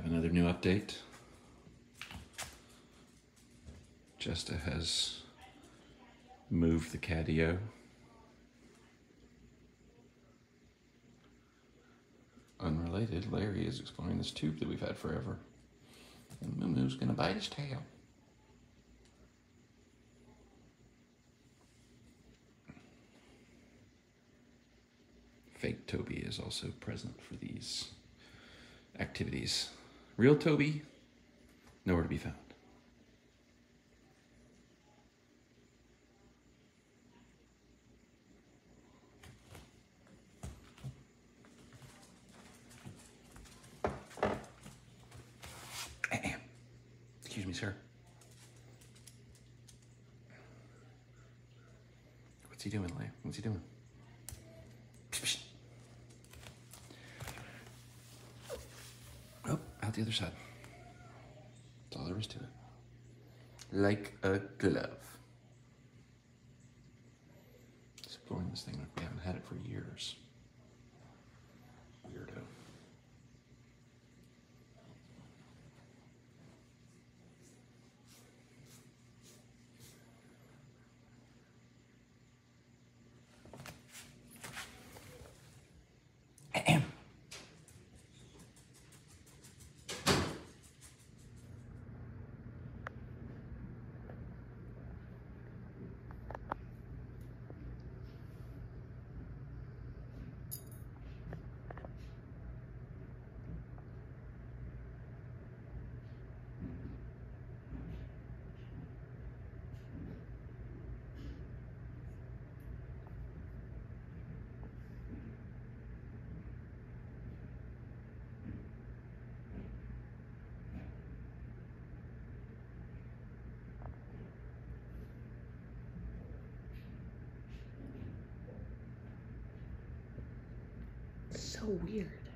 another new update. Jesta has moved the catio. Unrelated, Larry is exploring this tube that we've had forever. And Moo-Moo's gonna bite his tail. Fake Toby is also present for these activities. Real Toby, nowhere to be found. Excuse me, sir. What's he doing, Leia? What's he doing? Oh, out the other side. That's all there is to it. Like a glove. Exploring this thing like we haven't had it for years. Weirdo. So weird.